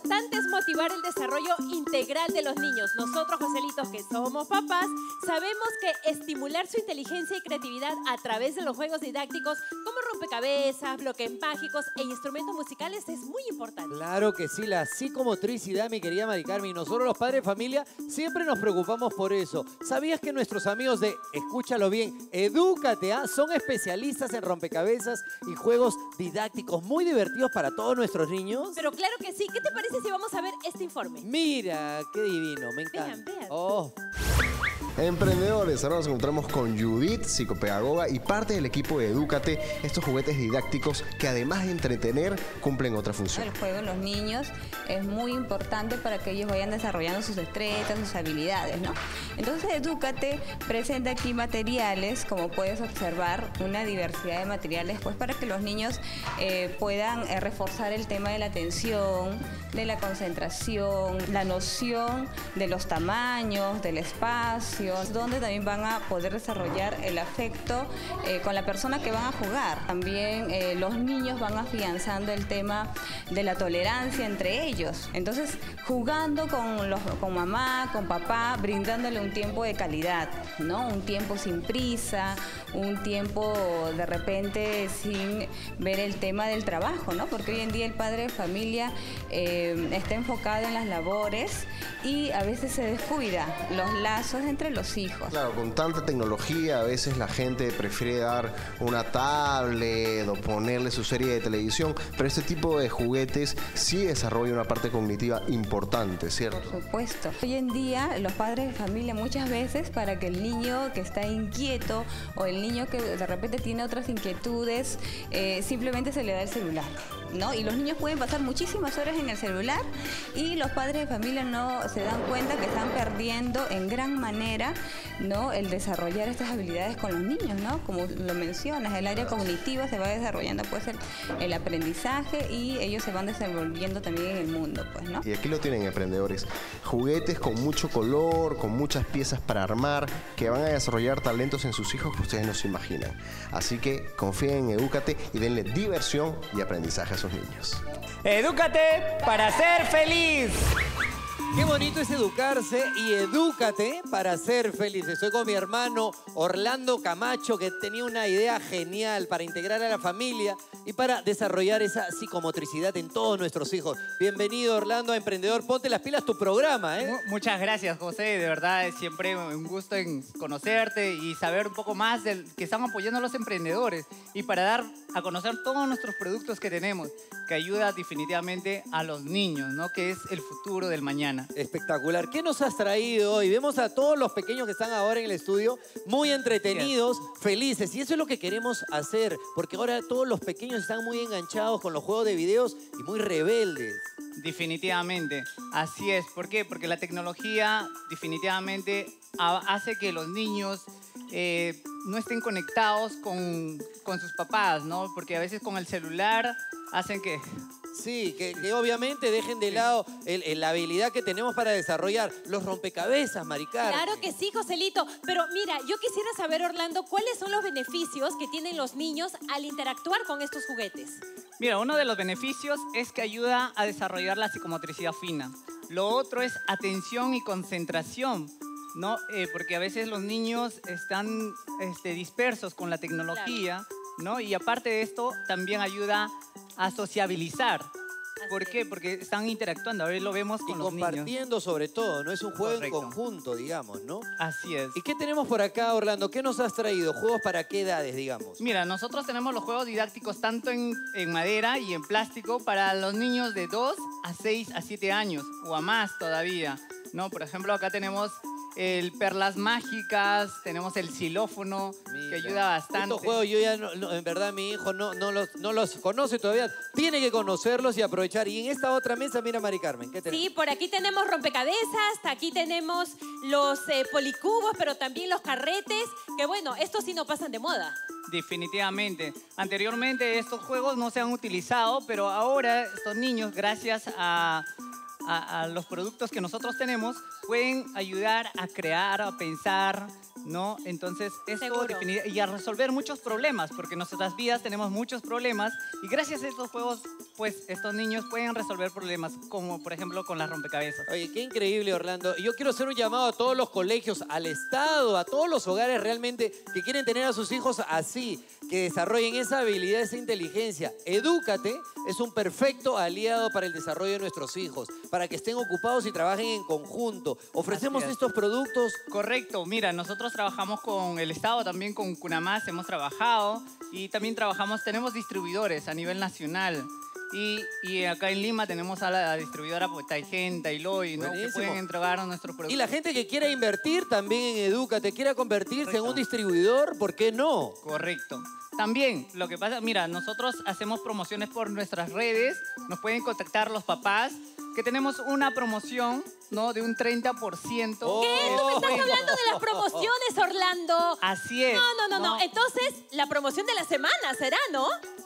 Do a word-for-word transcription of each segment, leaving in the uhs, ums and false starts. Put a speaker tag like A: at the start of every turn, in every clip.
A: importante es motivar el desarrollo integral de los niños. Nosotros, Joselitos, que somos papás, sabemos que estimular su inteligencia y creatividad a través de los juegos didácticos como rompecabezas, bloques mágicos e instrumentos musicales es muy importante.
B: Claro que sí, la psicomotricidad, mi querida Mari Carmen. Y nosotros los padres de familia siempre nos preocupamos por eso. ¿Sabías que nuestros amigos de, escúchalo bien, Edúcate, ¿ah? son especialistas en rompecabezas y juegos didácticos muy divertidos para todos nuestros niños?
A: Pero claro que sí. ¿Qué te parece si vamos a ver este informe?
B: Mira, qué divino, me encanta.
A: Vean, vean.
B: Oh.
C: Emprendedores, ahora nos encontramos con Judith, psicopedagoga y parte del equipo de Edúcate, estos juguetes didácticos que además de entretener, cumplen otra función.
D: El juego en los niños es muy importante para que ellos vayan desarrollando sus destrezas, sus habilidades, ¿no? Entonces Edúcate presenta aquí materiales, como puedes observar, una diversidad de materiales pues para que los niños eh, puedan eh, reforzar el tema de la atención, de la concentración, la noción de los tamaños, del espacio, donde también van a poder desarrollar el afecto eh, con la persona que van a jugar. También eh, los niños van afianzando el tema de la tolerancia entre ellos. Entonces, jugando con, los, con mamá, con papá, brindándole un tiempo de calidad, ¿no? Un tiempo sin prisa, un tiempo de repente sin ver el tema del trabajo, ¿no? Porque hoy en día el padre de familia eh, está enfocado en las labores y a veces se descuida los lazos entre los hijos.
C: Claro, con tanta tecnología a veces la gente prefiere dar una tablet o ponerle su serie de televisión, pero este tipo de juguetes sí desarrolla una parte cognitiva importante, ¿cierto?
D: Por supuesto. Hoy en día los padres de familia muchas veces para que el niño que está inquieto o el niño que de repente tiene otras inquietudes, eh, simplemente se le da el celular, ¿no? Y los niños pueden pasar muchísimas horas en el celular y los padres de familia no se dan cuenta que están perdiendo en gran manera, ¿no?, el desarrollar estas habilidades con los niños, ¿no? Como lo mencionas, el área cognitiva se va desarrollando pues el, el aprendizaje y ellos se van desenvolviendo también en el mundo, pues, ¿no?
C: Y aquí lo tienen, emprendedores, juguetes con mucho color, con muchas piezas para armar, que van a desarrollar talentos en sus hijos que ustedes no se imaginan. Así que confíen en Edúcate y denle diversión y aprendizaje a sus niños.
E: Edúcate para ser feliz.
B: Qué bonito es educarse y edúcate para ser feliz. Estoy con mi hermano Orlando Camacho, que tenía una idea genial para integrar a la familia y para desarrollar esa psicomotricidad en todos nuestros hijos. Bienvenido, Orlando, a Emprendedor. Ponte las pilas, tu programa, ¿eh?
E: Muchas gracias, José. De verdad, es siempre un gusto en conocerte y saber un poco más del que están apoyando a los emprendedores y para dar a conocer todos nuestros productos que tenemos, que ayuda definitivamente a los niños, ¿no? Que es el futuro del mañana.
B: Espectacular. ¿Qué nos has traído hoy? Vemos a todos los pequeños que están ahora en el estudio muy entretenidos, felices. Y eso es lo que queremos hacer, porque ahora todos los pequeños están muy enganchados con los juegos de videos y muy rebeldes.
E: Definitivamente, así es. ¿Por qué? Porque la tecnología definitivamente hace que los niños eh, no estén conectados con, con sus papás, ¿no? Porque a veces con el celular hacen que...
B: Sí, que, que obviamente dejen de lado el, el, la habilidad que tenemos para desarrollar los rompecabezas, Mari Carmen.
A: Claro que sí, Joselito. Pero mira, yo quisiera saber, Orlando, ¿cuáles son los beneficios que tienen los niños al interactuar con estos juguetes?
E: Mira, uno de los beneficios es que ayuda a desarrollar la psicomotricidad fina. Lo otro es atención y concentración, ¿no? Eh, porque a veces los niños están este, dispersos con la tecnología, claro, ¿no? Y aparte de esto, también ayuda a sociabilizar. ¿Por qué? Porque están interactuando. A ver, lo vemos con los niños.
B: Y compartiendo sobre todo, ¿no? Es un juego
E: Correcto.
B: en conjunto, digamos, ¿no?
E: Así es.
B: ¿Y qué tenemos por acá, Orlando? ¿Qué nos has traído? ¿Juegos para qué edades, digamos?
E: Mira, nosotros tenemos los juegos didácticos tanto en, en madera y en plástico para los niños de dos a seis a siete años o a más todavía, ¿no? Por ejemplo, acá tenemos el Perlas Mágicas, tenemos el xilófono, mira, que ayuda bastante.
B: Estos juegos yo ya, no, no, en verdad, mi hijo no, no, los, no los conoce todavía. Tiene que conocerlos y aprovechar. Y en esta otra mesa, mira, Mari Carmen, ¿qué tenemos?
A: Sí, por aquí tenemos rompecabezas, aquí tenemos los eh, policubos, pero también los carretes, que bueno, estos sí no pasan de moda.
E: Definitivamente. Anteriormente estos juegos no se han utilizado, pero ahora estos niños, gracias a... A, a los productos que nosotros tenemos, pueden ayudar a crear, a pensar, ¿no? Entonces, esto
A: Seguro.
E: defini- y a resolver muchos problemas, porque en nuestras vidas tenemos muchos problemas y gracias a estos juegos, pues estos niños pueden resolver problemas, como por ejemplo con las rompecabezas.
B: Oye, qué increíble, Orlando. Y yo quiero hacer un llamado a todos los colegios, al Estado, a todos los hogares realmente que quieren tener a sus hijos así, que desarrollen esa habilidad, esa inteligencia. Edúcate es un perfecto aliado para el desarrollo de nuestros hijos, para que estén ocupados y trabajen en conjunto. Ofrecemos
E: Así es.
B: estos productos.
E: Correcto, mira, nosotros trabajamos con el Estado, también con Cunamás hemos trabajado y también trabajamos, tenemos distribuidores a nivel nacional. Y, y acá en Lima tenemos a la distribuidora Taigén, Tailoy, ¿no? Que
B: Buenísimo.
E: pueden entregar a nuestros productos.
B: Y la gente que quiera invertir también en Edúcate, quiera convertirse en un distribuidor, ¿por qué no?
E: Correcto. También, lo que pasa, mira, nosotros hacemos promociones por nuestras redes, nos pueden contactar los papás, que tenemos una promoción, ¿no? De un treinta por ciento.
A: ¿Qué? ¿Tú me estás hablando de las promociones, Orlando?
E: Así es.
A: No, no, no, no. Entonces, la promoción de la semana será, ¿no?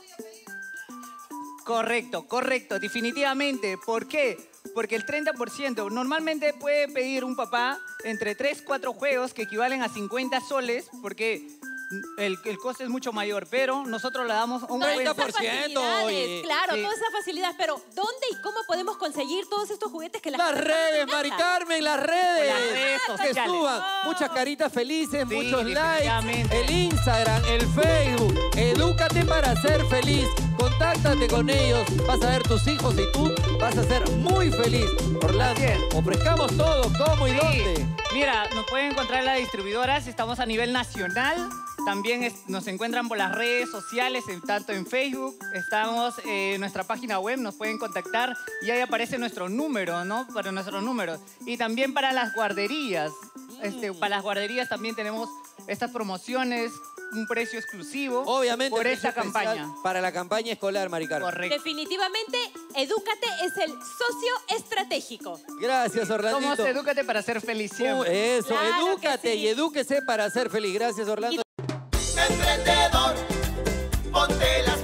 E: Correcto, correcto, definitivamente. ¿Por qué? Porque el treinta por ciento normalmente puede pedir un papá entre tres, cuatro juegos que equivalen a cincuenta soles, porque el, el coste es mucho mayor, pero nosotros le damos un
A: Todas
B: treinta
A: esas
B: por ciento,
A: facilidades,
B: oye.
A: claro,
E: Sí.
A: todas esas facilidades. Pero, ¿dónde y cómo podemos conseguir todos estos juguetes que la
B: Las
A: gente
B: redes,
A: tanto
B: Mari
A: encanta?
B: Carmen, las redes.
E: Las redes
B: que
E: sociales.
B: suban muchas caritas felices,
E: Sí,
B: muchos likes.
E: definitivamente.
B: El Instagram, el Facebook. Edúcate para ser feliz. Contáctate con ellos. Vas a ver tus hijos y tú vas a ser muy feliz. Orlando,
E: Así es.
B: ofrezcamos todo, cómo y
E: Sí.
B: dónde.
E: Mira, nos pueden encontrar en las distribuidoras, estamos a nivel nacional. También es- nos encuentran por las redes sociales, en- tanto en Facebook, estamos eh, en nuestra página web, nos pueden contactar y ahí aparece nuestro número, ¿no? Para nuestros números. Y también para las guarderías. Este, para las guarderías también tenemos estas promociones, un precio exclusivo
B: Obviamente.
E: por
B: precio
E: esta
B: especial
E: campaña.
B: Para la campaña escolar, Mari Carmen.
E: Correcto.
A: Definitivamente, Edúcate es el socio estratégico.
B: Gracias, Orlandito.
E: Somos Edúcate para ser feliz
B: Uh,
E: siempre.
B: eso,
A: Claro que
B: edúcate
A: sí.
B: y edúquese para ser feliz. Gracias, Orlando.
F: Emprendedor, ponte la